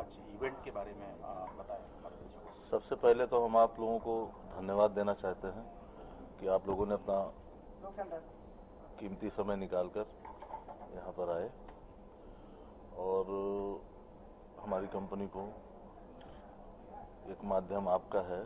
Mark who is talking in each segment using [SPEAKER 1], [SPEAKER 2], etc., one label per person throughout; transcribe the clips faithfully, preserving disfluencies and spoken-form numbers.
[SPEAKER 1] आज इवेंट के बारे में बताएं हमारे दर्शकों को।
[SPEAKER 2] सबसे पहले तो हम आप लोगों को धन्यवाद देना चाहते हैं कि आप लोगों ने अपना कीमती समय निकालकर यहाँ पर आए और हमारी कंपनी को एक माध्यम आपका है,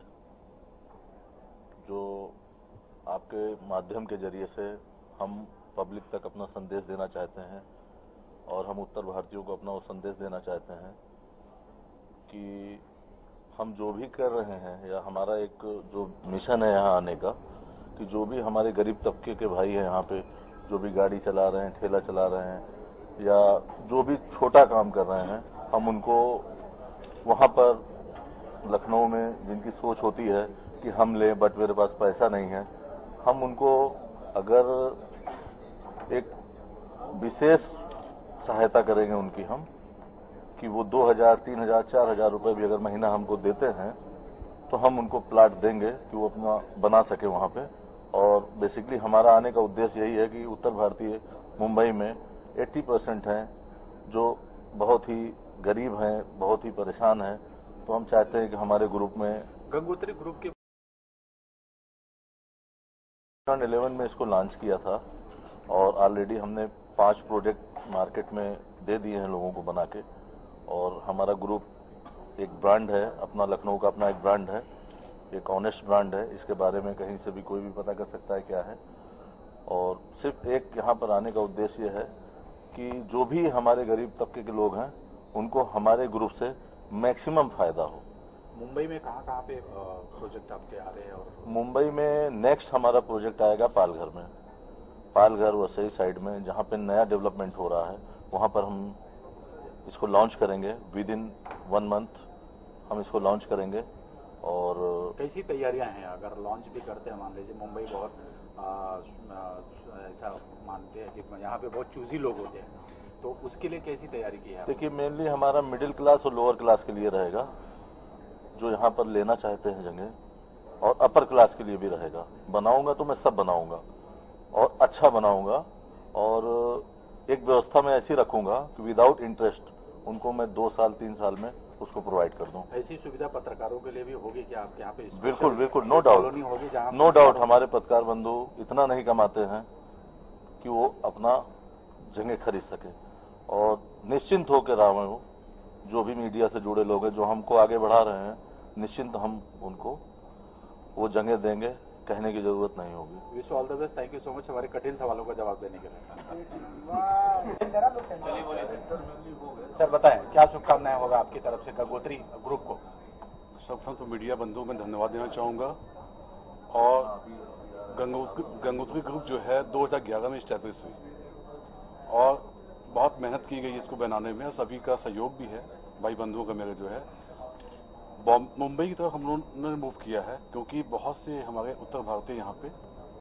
[SPEAKER 2] जो आपके माध्यम के जरिए से हम पब्लिक तक अपना संदेश देना चाहते हैं और हम उत्तर भारतीयों को अपना वो संदेश देना चाहते हैं कि हम जो भी कर रहे हैं या हमारा एक जो मिशन है यहाँ आने का, कि जो भी हमारे गरीब तबके के भाई हैं यहाँ पे, जो भी गाड़ी चला रहे हैं, ठेला चला रहे हैं या जो भी छोटा काम कर रहे हैं, हम उनको वहाँ पर लखनऊ में जिनकी सोच होती है कि हम लें बट मेरे पास पैसा नहीं है, हम उनको अगर एक विशेष सहायता करेंगे उनकी हम, कि वो दो हजार तीन हजार चार हजार रुपये भी अगर महीना हमको देते हैं तो हम उनको प्लाट देंगे कि वो अपना बना सके वहाँ पे। और बेसिकली हमारा आने का उद्देश्य यही है कि उत्तर भारतीय मुंबई में अस्सी परसेंट हैं जो बहुत ही गरीब हैं, बहुत ही परेशान हैं, तो हम चाहते हैं कि हमारे ग्रुप में
[SPEAKER 1] गंगोत्री ग्रुप के
[SPEAKER 2] इलेवन में इसको लॉन्च किया था और ऑलरेडी हमने पांच प्रोजेक्ट मार्केट में दे दिए हैं लोगों को बना के। और हमारा ग्रुप एक ब्रांड है अपना, लखनऊ का अपना एक ब्रांड है, एक ऑनेस्ट ब्रांड है। इसके बारे में कहीं से भी कोई भी पता कर सकता है क्या है। और सिर्फ एक यहाँ पर आने का उद्देश्य है कि जो भी हमारे गरीब तबके के लोग हैं उनको हमारे ग्रुप से मैक्सिमम फायदा हो।
[SPEAKER 1] मुंबई में कहाँ कहाँ पे प्रोजेक्ट आपके आ रहे हैं? और
[SPEAKER 2] मुंबई में नेक्स्ट हमारा प्रोजेक्ट आएगा पालघर में, पालघर वसई साइड में, जहाँ पे नया डेवलपमेंट हो रहा है, वहाँ पर हम इसको लॉन्च करेंगे। विद इन वन मंथ हम इसको लॉन्च करेंगे। और
[SPEAKER 1] कैसी तैयारियां हैं अगर लॉन्च भी करते हैं? मान लीजिए मुंबई बहुत आ, आ, ऐसा मानते हैं कि यहाँ पे बहुत चूजी लोग होते हैं, तो उसके लिए कैसी तैयारी की है?
[SPEAKER 2] देखिए, मेनली हमारा मिडिल क्लास और लोअर क्लास के लिए रहेगा, जो यहाँ पर लेना चाहते हैं जगह, और अपर क्लास के लिए भी रहेगा। बनाऊंगा तो मैं सब बनाऊंगा और अच्छा बनाऊंगा, और एक व्यवस्था में ऐसी रखूंगा कि विदाउट इंटरेस्ट उनको मैं दो साल तीन साल में उसको प्रोवाइड कर दूं।
[SPEAKER 1] ऐसी सुविधा पत्रकारों के लिए भी होगी क्या आपके यहाँ पे?
[SPEAKER 2] बिल्कुल बिल्कुल, नो डाउट, नो डाउट। हमारे पत्रकार बंधु इतना नहीं कमाते हैं कि वो अपना जगह खरीद सके, और निश्चिंत होकर रहा हूं, जो भी मीडिया से जुड़े लोग हैं जो हमको आगे बढ़ा रहे हैं, निश्चिंत हम उनको वो जगह देंगे, कहने की जरूरत नहीं होगी।
[SPEAKER 1] Wish all the best, thank you so much हमारे कठिन सवालों का जवाब देने के लिए। सर बताएं, क्या शुभकामनाएं होगा आपकी तरफ से गंगोत्री ग्रुप को?
[SPEAKER 3] सबसे तो मीडिया बंधुओं में धन्यवाद देना चाहूंगा। और गंगोत्री गंगोत्री ग्रुप जो है दो हज़ार ग्यारह में स्टैब्लिश हुई और बहुत मेहनत की गई इसको बनाने में, सभी का सहयोग भी है, भाई बंधुओं का मेरे जो है। मुंबई की तरफ हम लोगों ने मूव किया है क्योंकि बहुत से हमारे उत्तर भारतीय यहाँ पे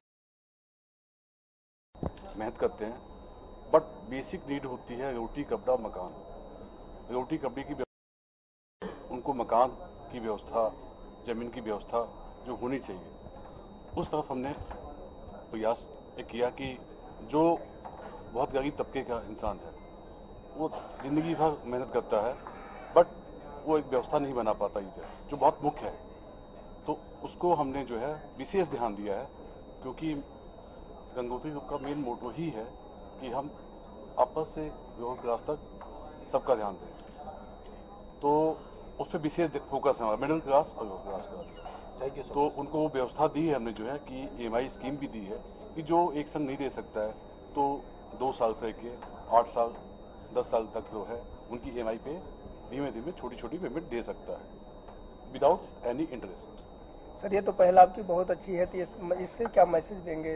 [SPEAKER 3] मेहनत करते हैं, बट बेसिक नीड होती है रोटी कपड़ा मकान। रोटी कपड़े की उनको मकान की व्यवस्था, जमीन की व्यवस्था जो होनी चाहिए, उस तरफ हमने प्रयास किया कि जो बहुत गरीब तबके का इंसान है वो जिंदगी भर मेहनत करता है, बट वो एक व्यवस्था नहीं बना पाता इधर, जो बहुत मुख्य है। तो उसको हमने जो है विशेष ध्यान दिया है, क्योंकि गंगोत्री ग्रुप का मेन मोटो ही है कि हम आपस से लोअर क्लास तक सबका ध्यान दें। तो उस पर विशेष फोकस है हमारा, मिडिल क्लास और लोअर क्लास का। तो उनको वो व्यवस्था दी है हमने जो है कि ई एम आई स्कीम भी दी है कि जो एक संग नहीं दे सकता है तो दो साल से लेके आठ साल दस साल तक जो है उनकी ई एम आई पे धीमे धीमे छोटी छोटी पेमेंट दे सकता है विदाउट एनी इंटरेस्ट।
[SPEAKER 4] सर ये तो पहला आपकी बहुत अच्छी है, तो इससे क्या मैसेज देंगे?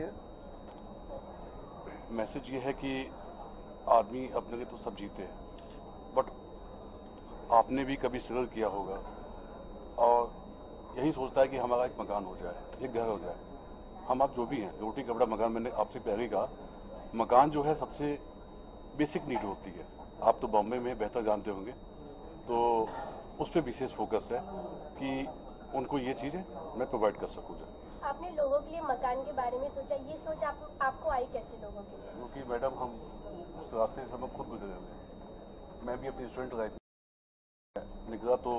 [SPEAKER 3] मैसेज ये है कि आदमी अपने लिए तो सब जीते हैं, बट आपने भी कभी स्ट्रगल किया होगा और यही सोचता है कि हमारा एक मकान हो जाए, एक घर हो जाए। हम आप जो भी हैं, रोटी कपड़ा मकान, मैंने आपसे पहले कहा, मकान जो है सबसे बेसिक नीड होती है। आप तो बॉम्बे में बेहतर जानते होंगे, तो उस पर विशेष फोकस है कि उनको ये चीजें मैं प्रोवाइड कर सकूँ।
[SPEAKER 5] आपने लोगों के लिए मकान के बारे में सोचा, ये सोच आप, आपको आई कैसे लोगों के लिए?
[SPEAKER 3] क्योंकि मैडम हम उस रास्ते से हम खुद गुजरे हुए, मैं भी अपनी स्टूडेंट लाइफ निकला तो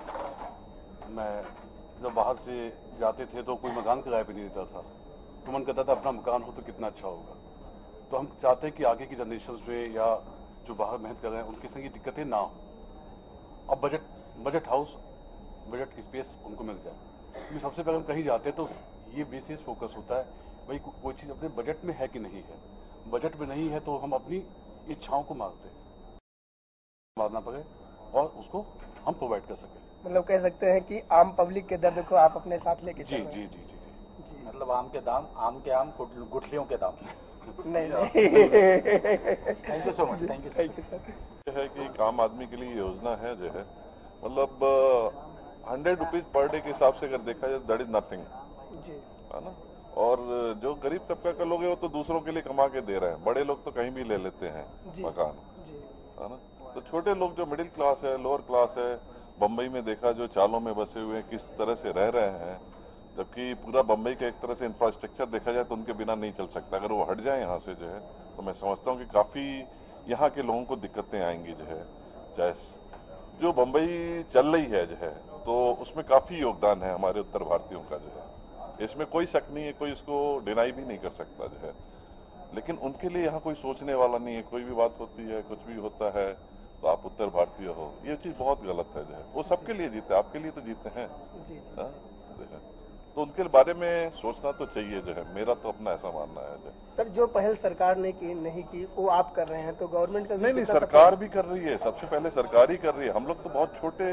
[SPEAKER 3] मैं जब बाहर से जाते थे तो कोई मकान किराए पे नहीं देता था, तो मन करता था अपना मकान हो तो कितना अच्छा होगा। तो हम चाहते हैं कि आगे की जनरेशन में या जो बाहर मेहनत कर रहे हैं उनके संग ये दिक्कतें ना हो। अब budget budget house budget space उनको मिल जाए, क्योंकि सबसे पहले हम कहीं जाते हैं तो ये बेसिस फोकस होता है भाई को, कोई चीज अपने बजट में है कि नहीं है। बजट में नहीं है तो हम अपनी इच्छाओं को मारते हैं, मारना पड़े और उसको हम प्रोवाइड कर सकें। मतलब
[SPEAKER 4] कह सकते हैं कि आम पब्लिक के दर्द को आप अपने साथ लेके
[SPEAKER 3] जी जी जी जी
[SPEAKER 4] जी
[SPEAKER 1] मतलब आम के दाम आम के आम गुठलियों के दाम
[SPEAKER 4] नहीं नहीं
[SPEAKER 1] thank you so much thank you
[SPEAKER 4] thank you sir.
[SPEAKER 2] है कि एक आम आदमी के लिए योजना है जो है मतलब हंड्रेड रुपीज पर डे के हिसाब से अगर देखा जाए दैट इज नथिंग
[SPEAKER 4] जी
[SPEAKER 2] है ना। और जो गरीब तबका के लोग हैं वो तो दूसरों के लिए कमा के दे रहे हैं, बड़े लोग तो कहीं भी ले लेते हैं मकान है ना। तो छोटे लोग जो मिडिल क्लास है लोअर क्लास है, बम्बई में देखा जो चालों में बसे हुए हैं किस तरह से रह रहे हैं, जबकि पूरा बम्बई का एक तरह से इंफ्रास्ट्रक्चर देखा जाए तो उनके बिना नहीं चल सकता। अगर वो हट जाए यहाँ से जो है तो मैं समझता हूँ कि काफी यहाँ के लोगों को दिक्कतें आएंगी जो है। चाहे जो बम्बई चल रही है जो है तो उसमें काफी योगदान है हमारे उत्तर भारतीयों का जो है, इसमें कोई शक नहीं है, कोई इसको डिनाई भी नहीं कर सकता जो है। लेकिन उनके लिए यहाँ कोई सोचने वाला नहीं है, कोई भी बात होती है कुछ भी होता है तो आप उत्तर भारतीय हो, ये चीज बहुत गलत है जो है। वो सबके लिए जीते, आपके लिए तो जीते हैं हा? तो उनके बारे में सोचना तो चाहिए जो है, मेरा तो अपना ऐसा मानना है जो।
[SPEAKER 4] सर जो पहल सरकार ने की नहीं की वो आप कर रहे हैं तो गवर्नमेंट का
[SPEAKER 2] नहीं नहीं सरकार भी कर रही है, सबसे पहले सरकार ही कर रही है। हम लोग तो बहुत छोटे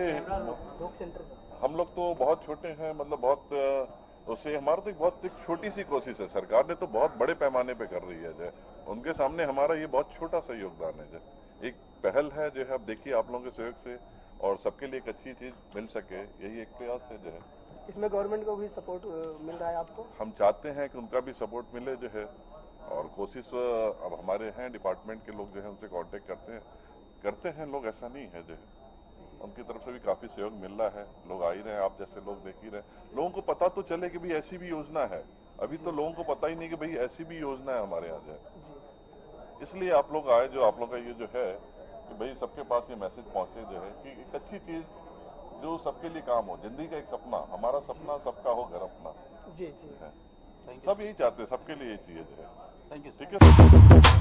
[SPEAKER 2] हम लोग तो बहुत छोटे हैं, मतलब बहुत उससे हमारा तो एक बहुत एक छोटी सी कोशिश है। सरकार ने तो बहुत बड़े पैमाने पे कर रही है जो, उनके सामने हमारा ये बहुत छोटा सा योगदान है जो। एक पहल है जो है, अब देखिए आप लोगों के सहयोग से और सबके लिए एक अच्छी चीज मिल सके, यही एक प्रयास है जो है।
[SPEAKER 4] इसमें गवर्नमेंट को भी सपोर्ट मिल रहा है आपको? हम
[SPEAKER 2] चाहते हैं कि उनका भी सपोर्ट मिले जो है, और कोशिश अब हमारे हैं डिपार्टमेंट के लोग जो है उनसे कांटेक्ट करते हैं करते हैं लोग, ऐसा नहीं है जो है। उनकी तरफ से भी काफी सहयोग मिल रहा है, लोग आ ही रहे हैं, आप जैसे लोग देख ही रहे हैं। लोगों को पता तो चले कि भाई ऐसी भी योजना है, अभी तो लोगों को पता ही नहीं कि भाई ऐसी भी योजना है हमारे यहाँ जो है। इसलिए आप लोग आए, जो आप लोग का ये जो है कि भाई सबके पास ये मैसेज पहुंचे जो है कि एक अच्छी चीज जो सबके लिए काम हो, जिंदगी का एक सपना, हमारा सपना सबका हो घर अपना
[SPEAKER 4] जी जी
[SPEAKER 2] है। सब यही चाहते हैं, सबके लिए ये चीज है।
[SPEAKER 1] Thank you.
[SPEAKER 2] ठीक है।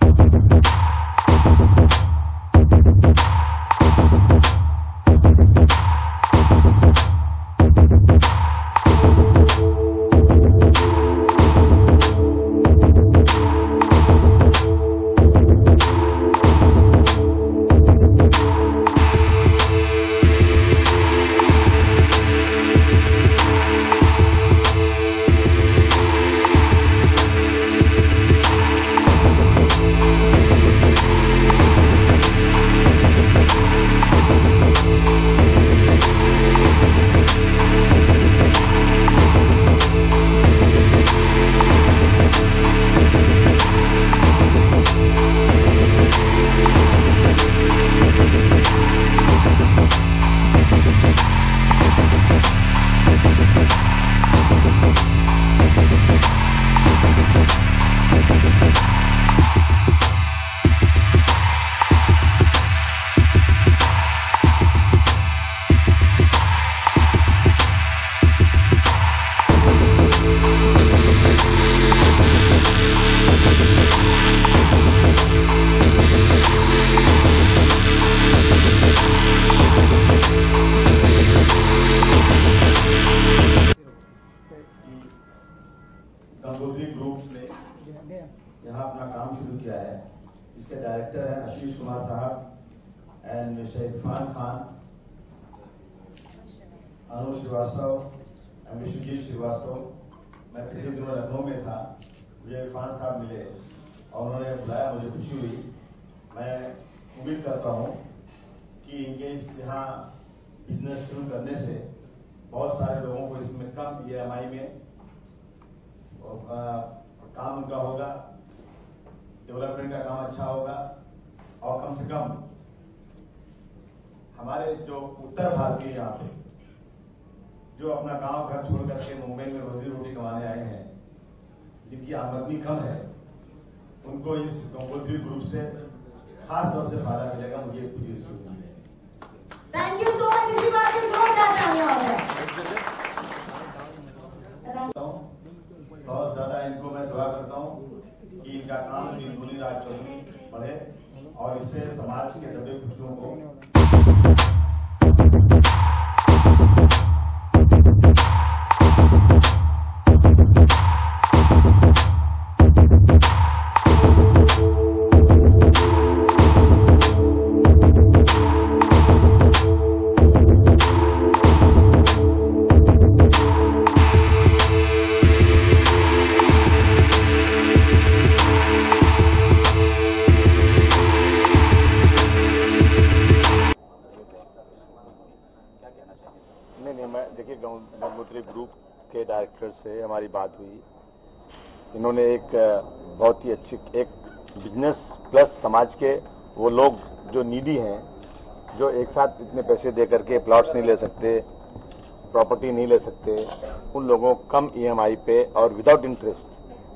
[SPEAKER 6] गंगोत्री ग्रुप ने यहाँ अपना काम शुरू किया है। इसके डायरेक्टर हैं Ashish Kumar sahab and mister Irfan Khan, Anu Srivastava and Vishwajeet Srivastava. मैं पिछले दिनों लखनऊ में था, मुझे इरफान साहब मिले और उन्होंने बुलाया, मुझे खुशी हुई। मैं उम्मीद करता हूँ कि इनके इस यहाँ बिजनेस शुरू करने से बहुत सारे लोगों को इसमें कम ई एम आई में काम उनका होगा, डेवलपमेंट का काम अच्छा होगा, और कम से कम हमारे जो उत्तर भारतीय यहाँ पे जो अपना गांव घर छोड़ करके मुंबई में रोजी रोटी कमाने आए हैं, जिनकी आमदनी कम है, उनको इस गंगोत्री ग्रुप से खास तौर से फायदा मिलेगा। मुझे पूरी उम्मीद है।
[SPEAKER 7] Thank you.
[SPEAKER 6] बहुत ज्यादा इनको मैं दुआ करता हूँ कि इनका काम दिन दूनी रात चौगुनी बढ़े और इससे समाज के दबे खुशियों को
[SPEAKER 7] नहीं नहीं मैं देखिए गंगोत्री ग्रुप के डायरेक्टर से हमारी बात हुई। इन्होंने एक बहुत ही अच्छी एक बिजनेस प्लस समाज के वो लोग जो नीडी हैं, जो एक साथ इतने पैसे दे करके प्लॉट्स नहीं ले सकते, प्रॉपर्टी नहीं ले सकते, उन लोगों को कम ईएमआई पे और विदाउट इंटरेस्ट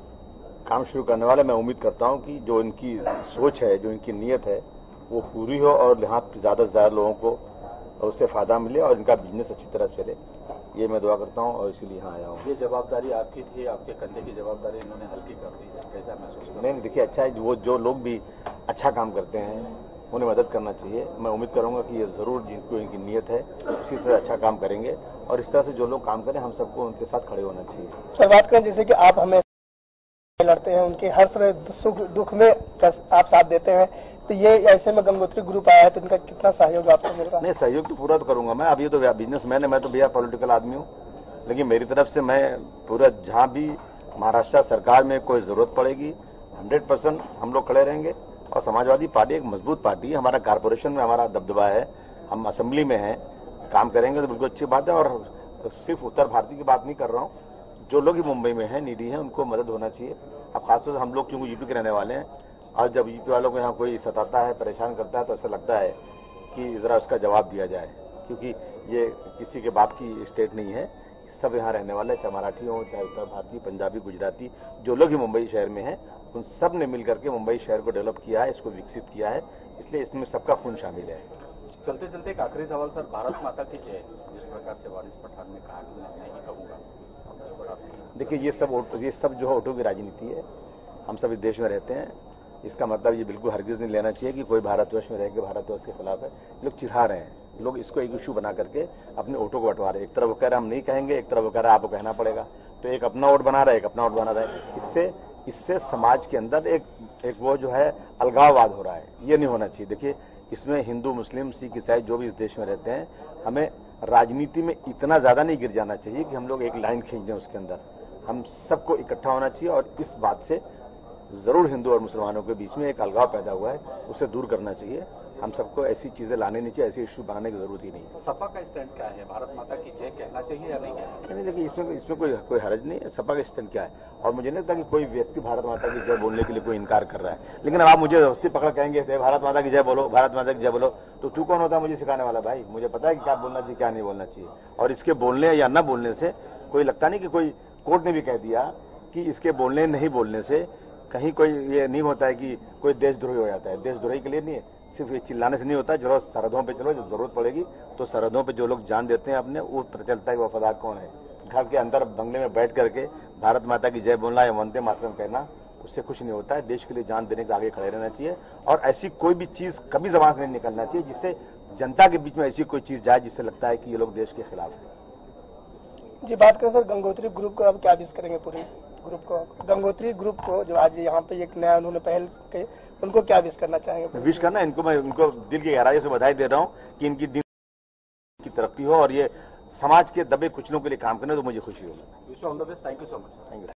[SPEAKER 7] काम शुरू करने वाले मैं उम्मीद करता हूं कि जो इनकी सोच है, जो इनकी नीयत है, वो पूरी हो और यहाँ ज्यादा से ज्यादा लोगों को उससे फायदा मिले और इनका बिजनेस अच्छी तरह चले। ये मैं दुआ करता हूँ और इसीलिए यहाँ आया हूँ।
[SPEAKER 1] ये जवाबदारी आपकी थी, आपके कंधे की जवाबदारी इन्होंने हल्की कर दी, कैसा महसूस कर?
[SPEAKER 7] नहीं देखिए अच्छा है, वो जो लोग भी अच्छा काम करते हैं उन्हें मदद करना चाहिए। मैं उम्मीद करूंगा कि ये जरूर जिनको इनकी नीयत है उसी तरह अच्छा काम करेंगे और इस तरह से जो लोग काम करें हम सबको उनके साथ खड़े होना चाहिए।
[SPEAKER 4] सर बात करें जैसे कि आप हमें लड़ते हैं, उनके हर समय सुख दुख में आप साथ देते हैं, तो ये ऐसे में गंगोत्री ग्रुप आया है तो इनका कितना सहयोग आपको मिल रहा है?
[SPEAKER 7] नहीं सहयोग तो पूरा तो करूंगा मैं। अब ये तो बिजनेसमैन है, मैं तो भैया पॉलिटिकल आदमी हूँ, लेकिन मेरी तरफ से मैं पूरा जहां भी महाराष्ट्र सरकार में कोई जरूरत पड़ेगी हंड्रेड परसेंट हम लोग खड़े रहेंगे। और समाजवादी पार्टी एक मजबूत पार्टी है, हमारा कारपोरेशन में हमारा दबदबा है, हम असेंबली में हैं, काम करेंगे तो बिल्कुल अच्छी बात है। और सिर्फ उत्तर भारतीय की बात नहीं कर रहा हूँ, जो लोग मुंबई में हैं, नीडी हैं, उनको मदद होना चाहिए। अब खासतौर से हम लोग क्योंकि यूपी के रहने वाले हैं और जब यूपी वालों को यहाँ कोई सताता है, परेशान करता है, तो ऐसा लगता है कि जरा उसका जवाब दिया जाए, क्योंकि ये किसी के बाप की स्टेट नहीं है, सब यहाँ रहने वाले, चाहे मराठी हो, चाहे उत्तर भारतीय, पंजाबी, गुजराती, जो लोग ही मुंबई शहर में हैं, उन सब ने मिलकर के मुंबई शहर को डेवलप किया है, इसको विकसित किया है, इसलिए इसमें सबका खून शामिल है।
[SPEAKER 1] चलते चलते एक आखिरी सवाल सर, भारत माता की जय जिस प्रकार से वारिस पठान ने कहा कि मैं नहीं कहूंगा,
[SPEAKER 7] देखिए ये सब ये सब जो है ऑटो की राजनीति है। हम सब इस देश में रहते हैं, इसका मतलब ये बिल्कुल हरगिज नहीं लेना चाहिए कि कोई भारतवर्ष में रह के भारतवर्ष के खिलाफ है। लोग चिढ़ा रहे हैं, लोग इसको एक इशू बना करके अपने वोटों को बंटवा रहे हैं। एक तरफ वो कह रहा है हम नहीं कहेंगे, एक तरफ वो कह रहा है आपको कहना पड़ेगा, तो एक अपना वोट बना रहा है, एक अपना वोट बना रहा है। इससे इससे समाज के अंदर एक एक वो जो है अलगाववाद हो रहा है, ये नहीं होना चाहिए। देखिए इसमें हिंदू, मुस्लिम, सिख, ईसाई जो भी इस देश में रहते हैं, हमें राजनीति में इतना ज्यादा नहीं गिर जाना चाहिए कि हम लोग एक लाइन खींच दें उसके अंदर। हम सबको इकट्ठा होना चाहिए और इस बात से जरूर हिंदू और मुसलमानों के बीच में एक अलगाव पैदा हुआ है, उसे दूर करना चाहिए। हम सबको ऐसी चीजें लाने नहीं चाहिए, ऐसे इश्यू बनाने की जरूरत ही नहीं है।
[SPEAKER 1] सपा का स्टैंड क्या है, भारत माता की जय कहना चाहिए या नहीं कहना चाहिए?
[SPEAKER 7] नहीं देखिए इसमें इसमें कोई कोई हर्ज नहीं है। सपा का स्टैंड क्या है, और मुझे नहीं लगता कि कोई व्यक्ति भारत माता की जय बोलने के लिए कोई इनकार कर रहा है। लेकिन अब आप मुझे व्यवस्थित पकड़ कहेंगे भारत माता की जय बोलो, भारत माता की जय बोलो, तो तू कौन होता है मुझे सिखाने वाला? भाई मुझे पता है कि क्या बोलना चाहिए, क्या नहीं बोलना चाहिए। और इसके बोलने या न बोलने से कोई लगता नहीं कि कोई कोर्ट ने भी कह दिया कि इसके बोलने नहीं बोलने से कहीं कोई ये नहीं होता है कि कोई देशद्रोही हो जाता है। देशद्रोही के लिए नहीं है, सिर्फ ये चिल्लाने से नहीं होता। चलो सरहदों पे चलो, जब जरूरत पड़ेगी तो सरहदों पे जो लोग जान देते हैं अपने, वो पता चलता है वफादार कौन है। घर के अंदर बंगले में बैठ करके भारत माता की जय बोलना या वंदे मातरम कहना, उससे कुछ नहीं होता है। देश के लिए जान देने के आगे खड़े रहना चाहिए और ऐसी कोई भी चीज कभी जबान से नहीं निकलना चाहिए जिससे जनता के बीच में ऐसी कोई चीज जाए जिससे लगता है कि ये लोग देश के खिलाफ है।
[SPEAKER 4] जी बात करें सर गंगोत्री ग्रुप को अब क्या विश करेंगे, पूरे ग्रुप को, गंगोत्री ग्रुप को जो आज यहाँ पे एक नया उन्होंने पहल की, उनको क्या विश करना चाहेंगे?
[SPEAKER 7] विश करना इनको, मैं उनको दिल की गहराई से बधाई दे रहा हूँ कि इनकी दिन की तरक्की हो और ये समाज के दबे कुचलों के लिए काम करने, तो मुझे खुशी होगी।
[SPEAKER 1] Wish all the best, thank you so much.
[SPEAKER 7] Thank you.